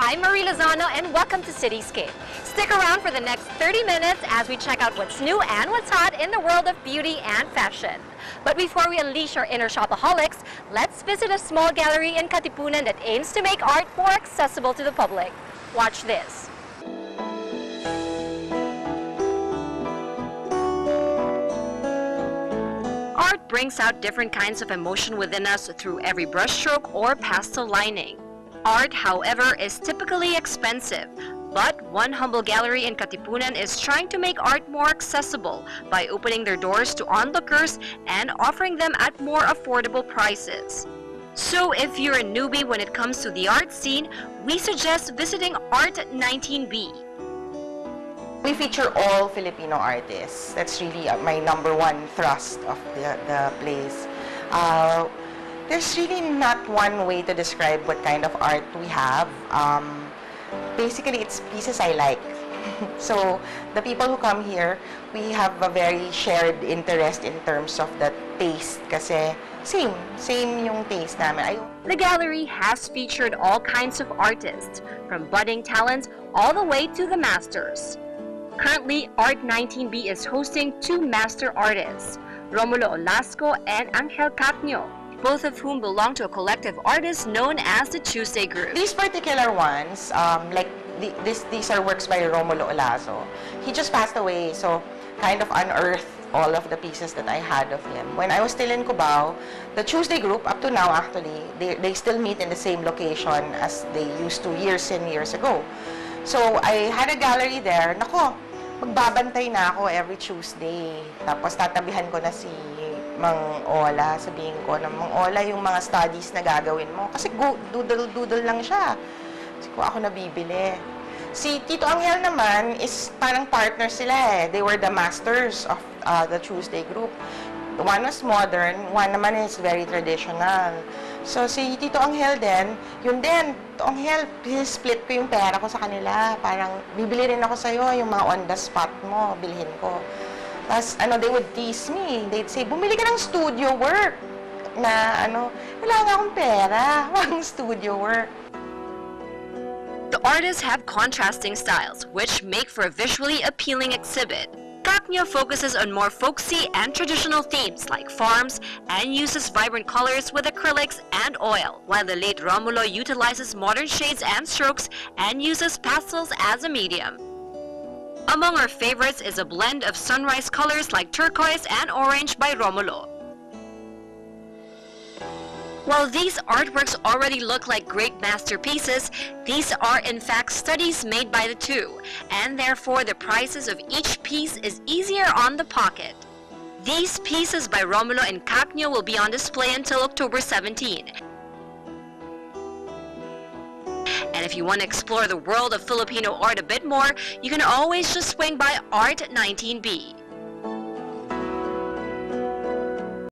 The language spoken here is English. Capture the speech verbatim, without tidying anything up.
I'm Marie Lozano and welcome to Cityscape. Stick around for the next thirty minutes as we check out what's new and what's hot in the world of beauty and fashion. But before we unleash our inner shopaholics, let's visit a small gallery in Katipunan that aims to make art more accessible to the public. Watch this. Art brings out different kinds of emotion within us through every brushstroke or pastel lining. Art, however, is typically expensive, but one humble gallery in Katipunan is trying to make art more accessible by opening their doors to onlookers and offering them at more affordable prices. So if you're a newbie when it comes to the art scene, we suggest visiting Art nineteen B. We feature all Filipino artists. That's really uh, my number one thrust of the, the place. Uh, there's really not one way to describe what kind of art we have. Um, basically, it's pieces I like. So the people who come here, we have a very shared interest in terms of the taste. Kasi same, same yung taste namin. I The gallery has featured all kinds of artists, from budding talents all the way to the masters. Currently, Art nineteen B is hosting two master artists, Romulo Olasco and Angel Cacnio, both of whom belong to a collective artist known as the Tuesday Group. These particular ones, um, like the, this, these are works by Romulo Olasco. He just passed away, so kind of unearthed all of the pieces that I had of him. When I was still in Cubao, the Tuesday Group, up to now actually, they, they still meet in the same location as they used to years and years ago. So I had a gallery there. Nako, magbabantay na ako every Tuesday. Tapos tatabihan ko na si Mang Ola. Sabihin ko na, Mang Ola, yung mga studies na gagawin mo. Kasi doodle-doodle lang siya. Kasi ko ako nabibili. Si Tito Angel naman is parang partner sila eh. They were the masters of uh, the Tuesday Group. One was modern, one naman is very traditional. So, si Tito Angel din, yun din, Tito Angel, split ko yung pera ko sa kanila. Parang, bibili rin ako sa'yo, yung mga on the spot mo, bilhin ko. Tapos, ano, they would tease me. They'd say, bumili ka ng studio work. Na, ano, wala nga akong pera, walang studio work. The artists have contrasting styles, which make for a visually appealing exhibit. Cacnio focuses on more folksy and traditional themes like farms and uses vibrant colors with acrylics and oil, while the late Romulo utilizes modern shades and strokes and uses pastels as a medium. Among our favorites is a blend of sunrise colors like turquoise and orange by Romulo. While these artworks already look like great masterpieces, these are in fact studies made by the two, and therefore the prices of each piece is easier on the pocket. These pieces by Romulo and Cacnio will be on display until October seventeenth. And if you want to explore the world of Filipino art a bit more, you can always just swing by Art nineteen B.